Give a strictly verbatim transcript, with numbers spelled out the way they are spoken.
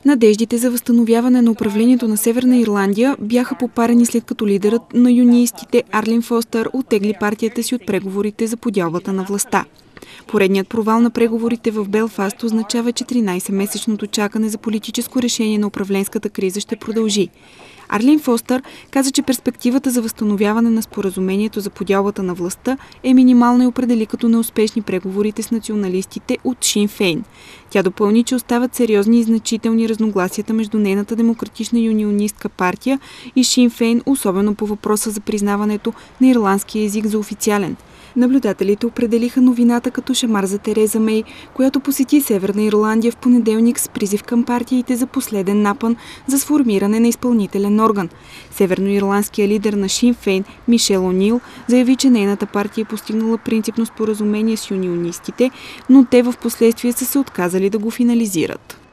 Надеждите за възстановяване на управлението на Северна Ирландия бяха попарени, след като лидерът на юниистите Арлин Фостър оттегли партията си от преговорите за подялбата на властта. Поредният провал на преговорите в Белфаст означава, че тринайсетмесечното чакане за политическо решение на управленската криза ще продължи. Арлин Фостър каза, че перспективата за възстановяване на споразумението за подялбата на властта е минимална и определи като неуспешни преговорите с националистите от Шин Фейн. Тя допълни, че остават сериозни и значителни разногласията между нейната демократична юнионистка партия и Шин Фейн, особено по въпроса за признаването на ирландския език за официален. Наблюдателите определиха новината като шамар за Тереза Мей, която посети Северна Ирландия в понеделник с призив към партиите за последен напън за сформиране на изпълнителен орган. Северноирландският лидер на Шин Фейн Мишел О'Нил заяви, че нейната партия е постигнала принципно споразумение с юнионистите, но те в последствие са се отказали да го финализират.